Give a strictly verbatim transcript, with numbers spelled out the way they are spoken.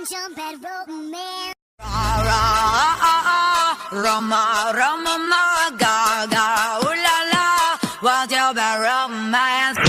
jump at romance. Roma, Roma, ma, ga, ga, ooh la la, what's your bad romance?